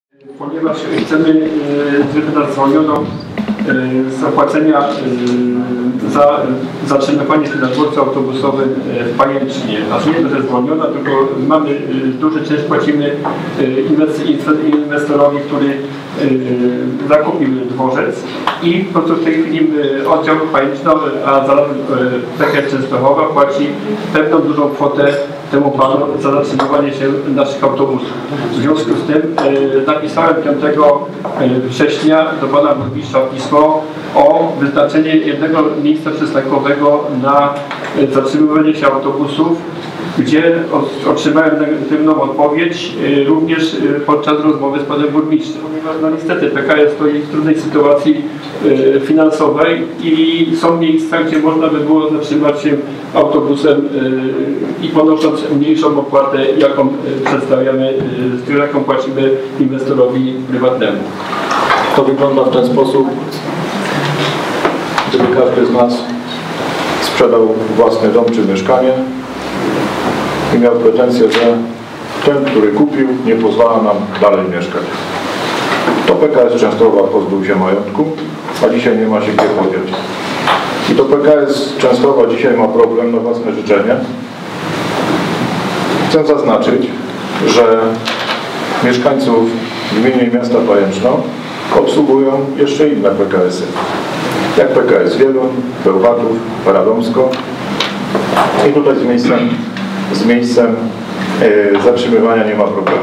Ponieważ chcemy wydać zwolnioną zapłacenia za zatrzymywanie się na dworcu autobusowym w Pajęczynie. A nie, że zwolniona, tylko mamy duży czynsz, płacimy inwestorowi, który zakupił dworzec i po prostu w tej chwili oddział Pajęczno, a zarazem PKS Częstochowa płaci pewną dużą kwotę temu panu za zatrzymywanie się naszych autobusów. W związku z tym napisałem 5 września do pana burmistrza pismo o wyznaczenie jednego miejsca przystankowego na zatrzymywanie się autobusów, gdzie otrzymałem negatywną odpowiedź również podczas rozmowy z panem burmistrzem. Ponieważ no niestety PKS stoi w trudnej sytuacji finansowej i są miejsca, gdzie można by było zatrzymać się autobusem i ponosząc mniejszą opłatę, jaką przedstawiamy, jaką płacimy inwestorowi prywatnemu. To wygląda w ten sposób, gdyby każdy z nas sprzedał własny dom czy mieszkanie i miał pretensję, że ten, który kupił, nie pozwala nam dalej mieszkać. To PKS Częstochowa pozbył się majątku, a dzisiaj nie ma się gdzie podziać. I to PKS Częstochowa dzisiaj ma problem na własne życzenie. Chcę zaznaczyć, że mieszkańców gminy i miasta Pajęczno obsługują jeszcze inne PKS-y, jak PKS Wieluń, Bełchatów, Radomsko. I tutaj z miejscem zatrzymywania nie ma problemu.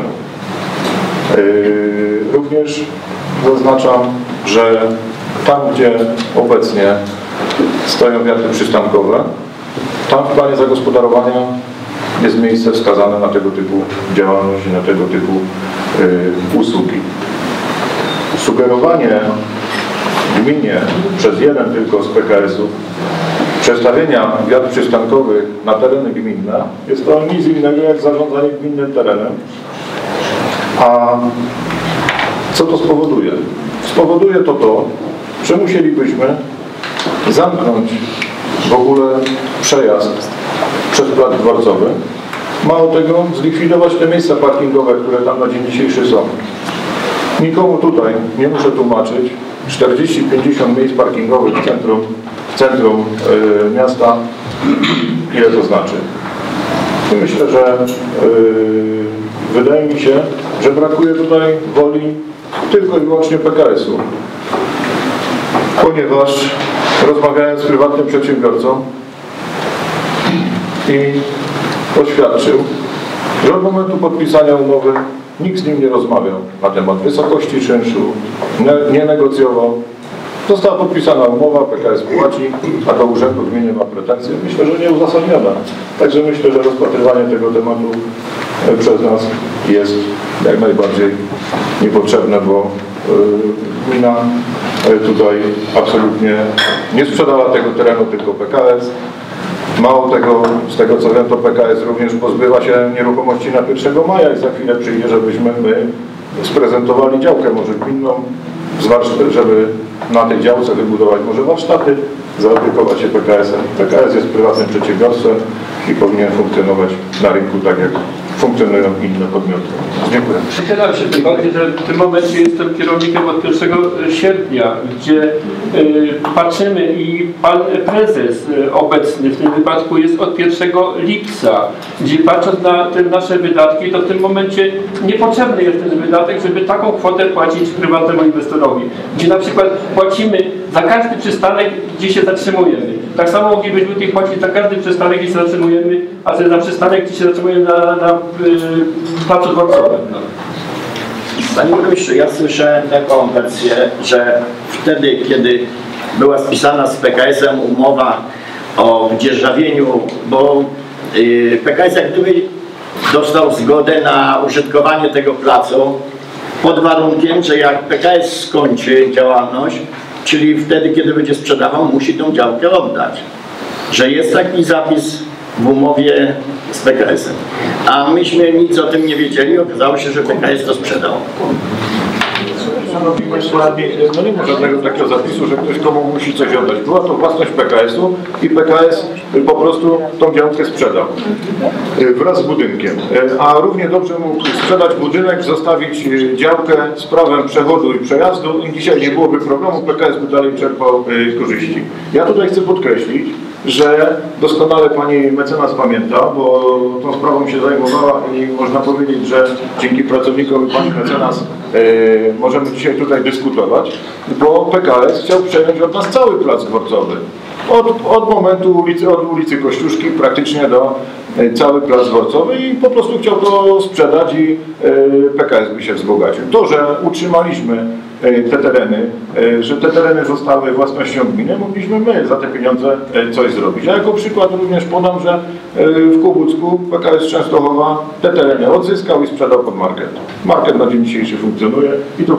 Również zaznaczam, że tam, gdzie obecnie stoją wiaty przystankowe, tam w planie zagospodarowania jest miejsce wskazane na tego typu działalność i na tego typu usługi. Sugerowanie gminie przez jeden tylko z PKS-ów przestawienia wiat przystankowych na tereny gminne jest to nic innego jak zarządzanie gminnym terenem. A co to spowoduje? Spowoduje to, że musielibyśmy zamknąć w ogóle przejazd przez plac dworcowy. Mało tego, zlikwidować te miejsca parkingowe, które tam na dzień dzisiejszy są. Nikomu tutaj nie muszę tłumaczyć, 40-50 miejsc parkingowych w centrum miasta, ile to znaczy. I myślę, że wydaje mi się, że brakuje tutaj woli tylko i wyłącznie PKS-u. Ponieważ rozmawiałem z prywatnym przedsiębiorcą i oświadczył, że od momentu podpisania umowy nikt z nim nie rozmawiał na temat wysokości czynszu, nie negocjował. Została podpisana umowa, PKS płaci, a do urzędu gminy ma pretensje. Myślę, że nieuzasadniona. Także myślę, że rozpatrywanie tego tematu przez nas jest jak najbardziej niepotrzebne, bo gmina tutaj absolutnie nie sprzedała tego terenu, tylko PKS. Mało tego, z tego co wiem, to PKS również pozbywa się nieruchomości na 1 maja i za chwilę przyjdzie, żebyśmy my sprezentowali działkę może gminną, żeby na tej działce wybudować może warsztaty, zaopiekować się PKS-em. PKS jest prywatnym przedsiębiorstwem i powinien funkcjonować na rynku tak, jak funkcjonują inne podmioty. Dziękuję. Przychylam się tym bardziej, że w tym momencie jestem kierownikiem od 1 sierpnia, gdzie patrzymy i pan prezes obecny w tym wypadku jest od 1 lipca, gdzie patrząc na te nasze wydatki, to w tym momencie niepotrzebny jest ten wydatek, żeby taką kwotę płacić prywatnemu inwestorowi, gdzie na przykład płacimy za każdy przystanek, gdzie się zatrzymujemy. Tak samo moglibyśmy tutaj płacić za każdy przystanek, gdzie się zatrzymujemy, a za przystanek, gdzie się zatrzymujemy na placu dworcowym. No. Panie burmistrzu, ja słyszałem taką wersję, że wtedy, kiedy była spisana z PKS-em umowa o dzierżawieniu, bo PKS jak gdyby dostał zgodę na użytkowanie tego placu pod warunkiem, że jak PKS skończy działalność, czyli wtedy, kiedy będzie sprzedawał, musi tą działkę oddać. Że jest taki zapis w umowie z PKS-em. A myśmy nic o tym nie wiedzieli, okazało się, że PKS to sprzedał. szanowni państwo radni, no nie ma żadnego takiego zapisu, że ktoś komu musi coś oddać. Była to własność PKS-u i PKS po prostu tą działkę sprzedał wraz z budynkiem. A równie dobrze mógł sprzedać budynek, zostawić działkę z prawem przechodu i przejazdu i dzisiaj nie byłoby problemu, PKS by dalej czerpał korzyści. Ja tutaj chcę podkreślić, że doskonale pani mecenas pamięta, bo tą sprawą się zajmowała i można powiedzieć, że dzięki pracownikom pani mecenas możemy dzisiaj tutaj dyskutować, bo PKS chciał przejąć od nas cały plac dworcowy. Od momentu od ulicy Kościuszki praktycznie do cały plac dworcowy i po prostu chciał to sprzedać i PKS by się wzbogacił. To, że utrzymaliśmy te tereny, że te tereny zostały własnością gminy, mogliśmy my za te pieniądze coś zrobić. Ja jako przykład również podam, że w Kłobucku PKS Częstochowa te tereny odzyskał i sprzedał pod market. Market na dzień dzisiejszy funkcjonuje i to w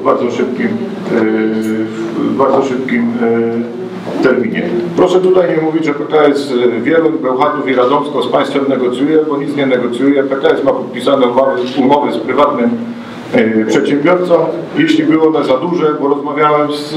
bardzo szybkim terminie. Proszę tutaj nie mówić, że PKS Wieluń, Bełchatów i Radomsko z państwem negocjuje, bo nic nie negocjuje. PKS ma podpisane umowy z prywatnym przedsiębiorcą. Jeśli były one za duże, bo rozmawiałem z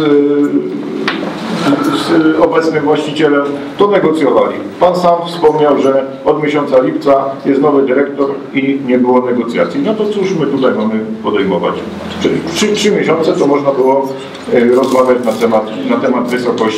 obecnym właścicielem, to negocjowali. Pan sam wspomniał, że od miesiąca lipca jest nowy dyrektor i nie było negocjacji. No to cóż my tutaj mamy podejmować? Przez 3 miesiące to można było rozmawiać na temat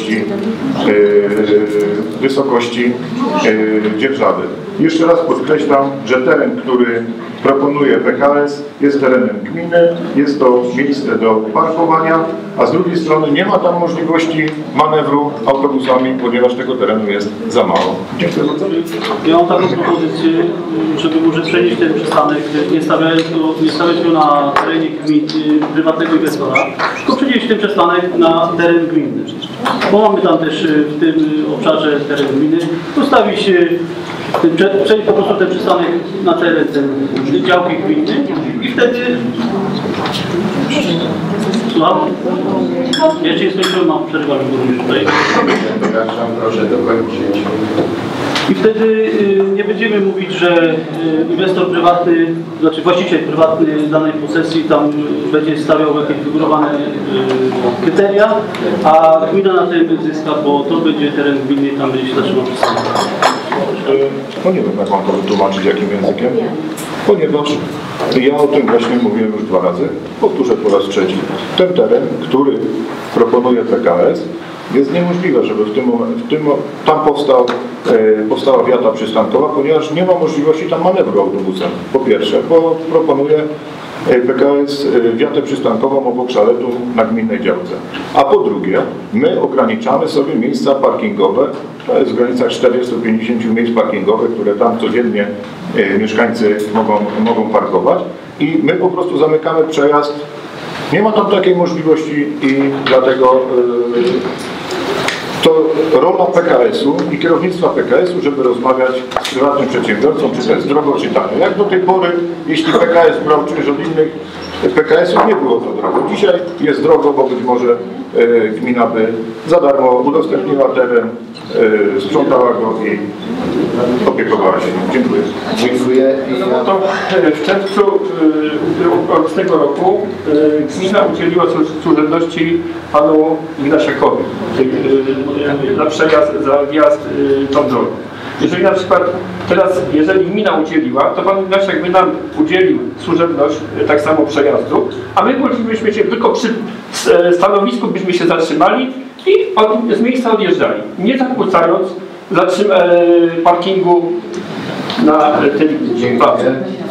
wysokości dzierżawy. Jeszcze raz podkreślam, że teren, który proponuje PKS, jest terenem gminy, jest to miejsce do parkowania, a z drugiej strony nie ma tam możliwości manewru autobusami, ponieważ tego terenu jest za mało. Dziękuję bardzo. Ja mam taką propozycję, żeby może przenieść ten przystanek, nie stawiać go na terenie prywatnego inwestora, tylko przenieść ten przystanek na teren gminny. Bo mamy tam też w tym obszarze teren gminy, postawić przenieść po prostu ten przystanek na teren działki gminy i wtedy... Słucham? Jeszcze nie skończyłem, mam przerwę również tutaj. Proszę dokończyć. I wtedy nie będziemy mówić, że inwestor prywatny, znaczy właściciel prywatny danej posesji tam będzie stawiał jakieś wygórowane kryteria, a gmina na tym zyska, bo to będzie teren gminy, tam będzie się zatrzymał przystanek. No nie wiem, jak mam to wytłumaczyć, jakim językiem, ponieważ ja o tym właśnie mówiłem już 2 razy, powtórzę po raz 3. Ten teren, który proponuje PKS, jest niemożliwe, żeby tam powstała wiata przystankowa, ponieważ nie ma możliwości tam manewru autobusem. Po pierwsze, bo proponuje PKS wiatę przystankową obok szaletu na gminnej działce. A po drugie, my ograniczamy sobie miejsca parkingowe, to jest w granicach 40-50 miejsc parkingowych, które tam codziennie mieszkańcy mogą parkować i my po prostu zamykamy przejazd. Nie ma tam takiej możliwości i dlatego to rola PKS-u i kierownictwa PKS-u, żeby rozmawiać z prywatnym przedsiębiorcą, czy to jest drogo, czy tanio. Jak do tej pory, jeśli PKS brał czynsz od innych PKS-ów, nie było to drogo. Dzisiaj jest drogo, bo być może gmina by za darmo udostępniła teren, sprzątała go i opiekowała się. Dziękuję. Dziękuję. No to w czerwcu obecnego roku gmina udzieliła służebności panu Ignasiakowi za przejazd, za wjazd tą drogą. Jeżeli na przykład teraz, jeżeli gmina udzieliła, to pan Ignasiak by nam udzielił służebność tak samo przejazdu, a my byśmy się tylko przy stanowisku byśmy się zatrzymali i z miejsca odjeżdżali, nie zakłócając parkingu na tym placu.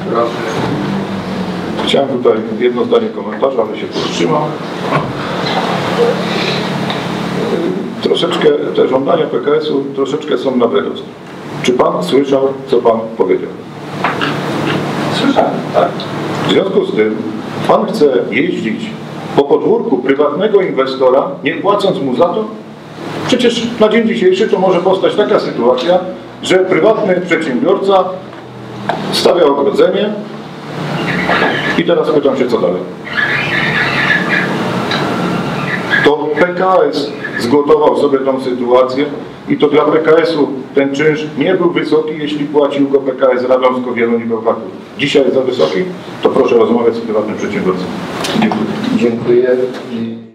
Chciałem tutaj jedno zdanie komentarza, ale się powstrzymam. Troszeczkę te żądania PKS-u troszeczkę są na wyrost. Czy pan słyszał, co pan powiedział? Słyszałem, tak. W związku z tym pan chce jeździć po podwórku prywatnego inwestora, nie płacąc mu za to? Przecież na dzień dzisiejszy to może powstać taka sytuacja, że prywatny przedsiębiorca stawia ogrodzenie i teraz pytam się, co dalej. To PKS zgotował sobie tą sytuację i to dla PKS-u ten czynsz nie był wysoki, jeśli płacił go PKS Radomsko, Wieluń i Bełchatów. Dzisiaj jest za wysoki? To proszę rozmawiać z prywatnym przedsiębiorcą. Dziękuję. Dziękuję.